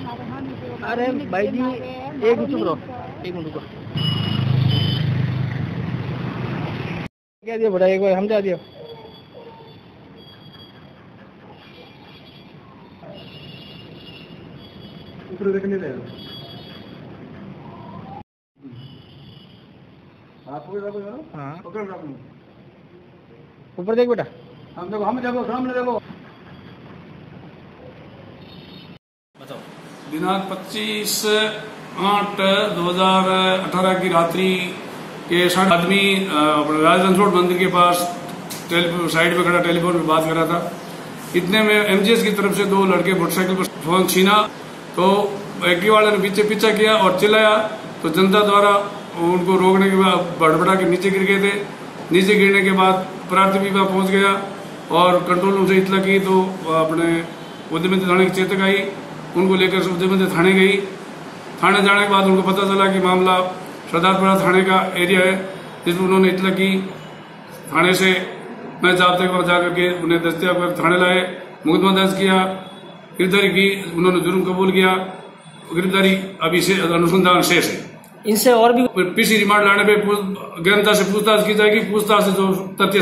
अरे भाई जी एक मिनट रुको, एक मिनट रुको। क्या दिया बड़ा, एक बार समझा दिया। ऊपर देखने दे हाँ ऊपर देख बेटा, हम देखो सामने देखो। दिनांक 25/8/2018 की रात्रि के 7 आदमी राजस्थान रोड मंदिर के पास साइड पे खड़ा टेलीफोन पे बात कर रहा था। इतने में एमजीएस की तरफ से 2 लड़के मोटरसाइकिल पर फोन छीना, तो एक्टिवा वाले ने पीछे पीछा किया और चिल्लाया, तो जनता द्वारा उनको रोकने के बाद बड़बड़ा के नीचे गिर गए थे। नीचे गिरने के बाद प्राथमिक विभाग पहुंच गया और कंट्रोल रूम से इतला की, तो अपने उद्यमिता थाने की चेतक आई, उनको लेकर उद्यमिता थाने गई। थाने जाने के बाद उनको पता चला कि मामला सरदारपुरा थाने का एरिया है, जिसमें उन्होंने इतला की। थाने से मैं जाब्ते पर जाकर के उन्हें दस्तियाब कर थाने लाए, मुकदमा दर्ज किया, गिरफ्तारी की। उन्होंने जुर्म कबूल किया। गिरफ्तारी अभी से अनुसंधान शेष है। इनसे और भी पीसी रिमांड लाने पे गहनता से पूछताछ की जाएगी। पूछताछ से जो तथ्य